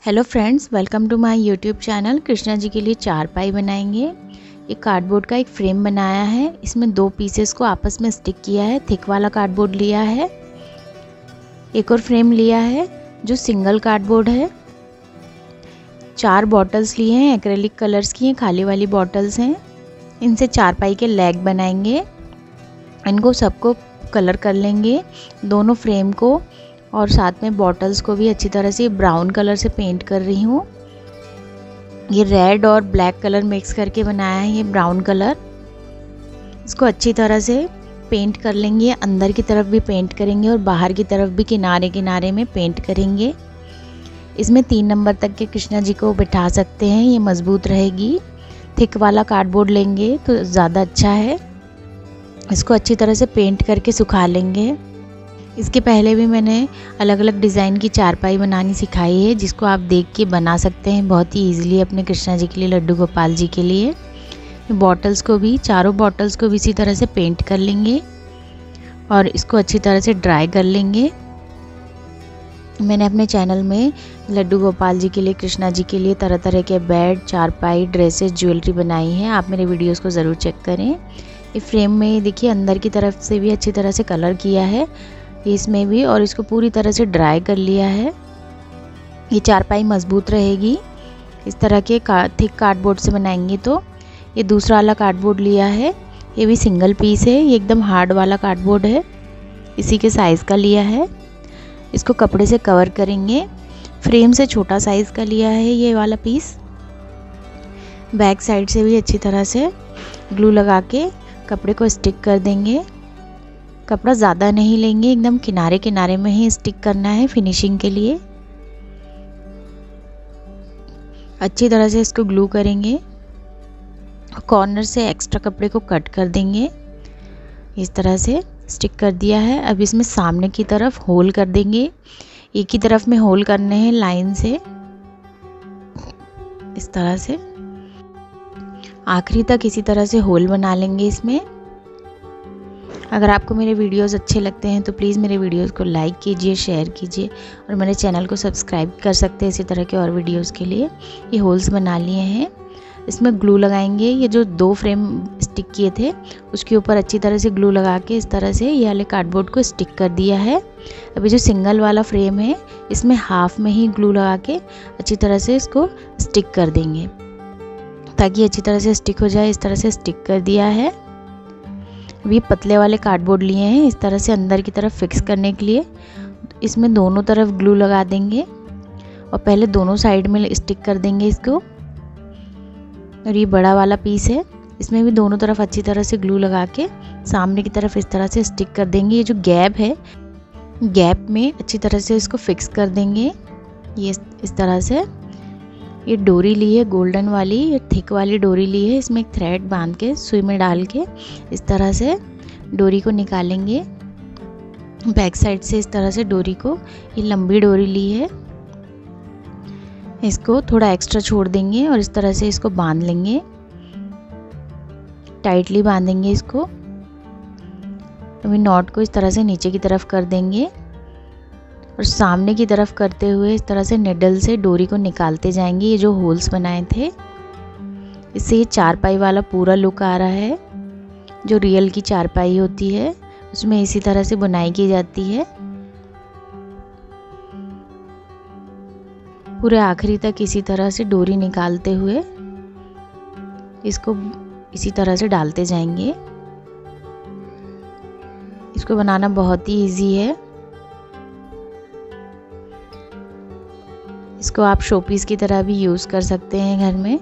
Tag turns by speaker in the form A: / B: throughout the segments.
A: Hello friends, welcome to my YouTube channel. Krishna ji के लिए चारपाई बनाएंगे। ये कार्डबोर्ड का एक फ्रेम बनाया है। इसमें दो पीसेस को आपस में स्टिक किया है। थिक वाला कार्डबोर्ड लिया है। एक और फ्रेम लिया है जो सिंगल कार्डबोर्ड है। 4 बॉटल्स लिए हैं, एक्रेलिक कलर्स की हैं, खाली वाली बॉटल्स हैं। इनसे चारपाई के लेग बनाएंगे। इनको सबको कलर कर लेंगे, दोनों फ्रेम को और साथ में बॉटल्स को भी अच्छी तरह से ब्राउन कलर से पेंट कर रही हूँ। ये रेड और ब्लैक कलर मिक्स करके बनाया है, ये ब्राउन कलर। इसको अच्छी तरह से पेंट कर लेंगे। अंदर की तरफ भी पेंट करेंगे और बाहर की तरफ भी किनारे किनारे में पेंट करेंगे। इसमें 3 नंबर तक के कृष्णा जी को बिठा सकते हैं, ये मजबूत रहेगी। थिक वाला कार्डबोर्ड लेंगे तो ज़्यादा अच्छा है। इसको अच्छी तरह से पेंट करके सुखा लेंगे। इसके पहले भी मैंने अलग अलग डिज़ाइन की चारपाई बनानी सिखाई है, जिसको आप देख के बना सकते हैं बहुत ही ईजिली अपने कृष्णा जी के लिए, लड्डू गोपाल जी के लिए। बॉटल्स को भी, चारों बॉटल्स को भी इसी तरह से पेंट कर लेंगे और इसको अच्छी तरह से ड्राई कर लेंगे। मैंने अपने चैनल में लड्डू गोपाल जी के लिए, कृष्णा जी के लिए तरह तरह के बेड, चारपाई, ड्रेसेस, ज्वेलरी बनाई है। आप मेरे वीडियोज़ को ज़रूर चेक करें। ये फ्रेम में देखिए अंदर की तरफ से भी अच्छी तरह से कलर किया है इसमें भी, और इसको पूरी तरह से ड्राई कर लिया है। ये चारपाई मजबूत रहेगी। इस तरह के थिक कार्डबोर्ड से बनाएंगे तो। ये दूसरा वाला कार्डबोर्ड लिया है, ये भी सिंगल पीस है। ये एकदम हार्ड वाला कार्डबोर्ड है, इसी के साइज़ का लिया है। इसको कपड़े से कवर करेंगे। फ्रेम से छोटा साइज़ का लिया है ये वाला पीस। बैक साइड से भी अच्छी तरह से ग्लू लगा के कपड़े को स्टिक कर देंगे। कपड़ा ज़्यादा नहीं लेंगे, एकदम किनारे किनारे में ही स्टिक करना है फिनिशिंग के लिए। अच्छी तरह से इसको ग्लू करेंगे। कॉर्नर से एक्स्ट्रा कपड़े को कट कर देंगे। इस तरह से स्टिक कर दिया है। अब इसमें सामने की तरफ होल कर देंगे। एक ही तरफ में होल करने हैं लाइन से, इस तरह से आखिरी तक इसी तरह से होल बना लेंगे इसमें। अगर आपको मेरे वीडियोस अच्छे लगते हैं तो प्लीज़ मेरे वीडियोस को लाइक कीजिए, शेयर कीजिए और मेरे चैनल को सब्सक्राइब कर सकते हैं इसी तरह के और वीडियोस के लिए। ये होल्स बना लिए हैं। इसमें ग्लू लगाएंगे। ये जो 2 फ्रेम स्टिक किए थे उसके ऊपर अच्छी तरह से ग्लू लगा के इस तरह से ये वाले कार्डबोर्ड को स्टिक कर दिया है। अभी जो सिंगल वाला फ्रेम है इसमें हाफ में ही ग्लू लगा के अच्छी तरह से इसको स्टिक कर देंगे ताकि अच्छी तरह से स्टिक हो जाए। इस तरह से स्टिक कर दिया है। अभी पतले वाले कार्डबोर्ड लिए हैं इस तरह से अंदर की तरफ फिक्स करने के लिए। इसमें दोनों तरफ ग्लू लगा देंगे और पहले दोनों साइड में स्टिक कर देंगे इसको। और ये बड़ा वाला पीस है, इसमें भी दोनों तरफ अच्छी तरह से ग्लू लगा के सामने की तरफ इस तरह से स्टिक कर देंगे। ये जो गैप है, गैप में अच्छी तरह से इसको फिक्स कर देंगे। ये इस तरह से। ये डोरी ली है गोल्डन वाली, ये थिक वाली डोरी ली है। इसमें एक थ्रेड बांध के सुई में डाल के इस तरह से डोरी को निकालेंगे। बैक साइड से इस तरह से डोरी को, ये लंबी डोरी ली है, इसको थोड़ा एक्स्ट्रा छोड़ देंगे और इस तरह से इसको बांध लेंगे। टाइटली बांधेंगे इसको। अभी नॉट को इस तरह से नीचे की तरफ कर देंगे और सामने की तरफ करते हुए इस तरह से निडल से डोरी को निकालते जाएंगे। ये जो होल्स बनाए थे इससे ये चारपाई वाला पूरा लुक आ रहा है। जो रियल की चारपाई होती है उसमें इसी तरह से बुनाई की जाती है। पूरे आखिरी तक इसी तरह से डोरी निकालते हुए इसको इसी तरह से डालते जाएंगे। इसको बनाना बहुत ही इजी है। इसको आप शोपीस की तरह भी यूज़ कर सकते हैं घर में।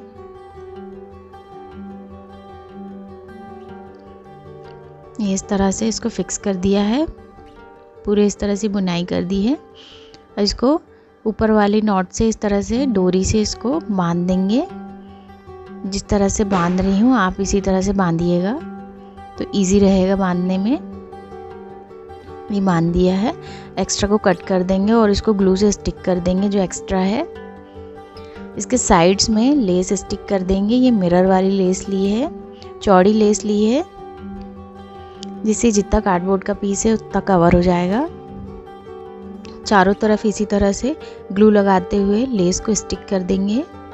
A: ये इस तरह से इसको फिक्स कर दिया है। पूरे इस तरह से बुनाई कर दी है और इसको ऊपर वाली नॉट से इस तरह से डोरी से इसको बांध देंगे। जिस तरह से बांध रही हूँ आप इसी तरह से बांधिएगा तो इजी रहेगा बांधने में। ये बांध दिया है। एक्स्ट्रा को कट कर देंगे और इसको ग्लू से स्टिक कर देंगे जो एक्स्ट्रा है। इसके साइड्स में लेस स्टिक कर देंगे। ये मिरर वाली लेस ली है, चौड़ी लेस ली है, जिससे जितना कार्डबोर्ड का पीस है उतना कवर हो जाएगा। चारों तरफ इसी तरह से ग्लू लगाते हुए लेस को स्टिक कर देंगे।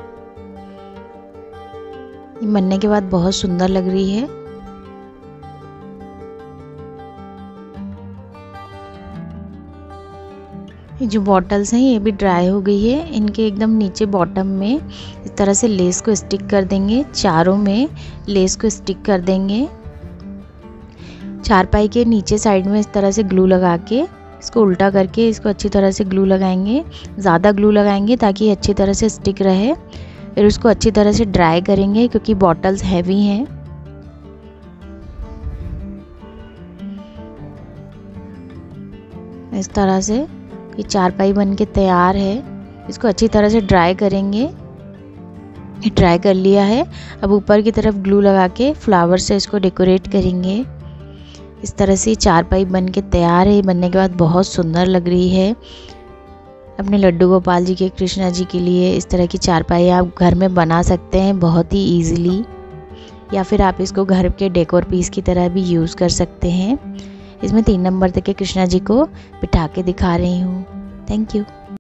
A: ये बनने के बाद बहुत सुंदर लग रही है। ये जो बॉटल्स हैं ये भी ड्राई हो गई है। इनके एकदम नीचे बॉटम में इस तरह से लेस को स्टिक कर देंगे। चारों में लेस को स्टिक कर देंगे। चारपाई के नीचे साइड में इस तरह से ग्लू लगा के इसको उल्टा करके इसको अच्छी तरह से ग्लू लगाएंगे। ज़्यादा ग्लू लगाएंगे ताकि ये अच्छी तरह से स्टिक रहे। फिर उसको अच्छी तरह से ड्राई करेंगे क्योंकि बॉटल्स हैवी हैं। इस तरह से ये चारपाई बन के तैयार है। इसको अच्छी तरह से ड्राई करेंगे। ये ड्राई कर लिया है। अब ऊपर की तरफ ग्लू लगा के फ्लावर से इसको डेकोरेट करेंगे। इस तरह से चारपाई बन के तैयार है। बनने के बाद बहुत सुंदर लग रही है। अपने लड्डू गोपाल जी के, कृष्णा जी के लिए इस तरह की चारपाई आप घर में बना सकते हैं बहुत ही ईजिली, या फिर आप इसको घर के डेकोर पीस की तरह भी यूज़ कर सकते हैं। इसमें 3 नंबर तक के कृष्णा जी को बिठा के दिखा रही हूँ। Thank you.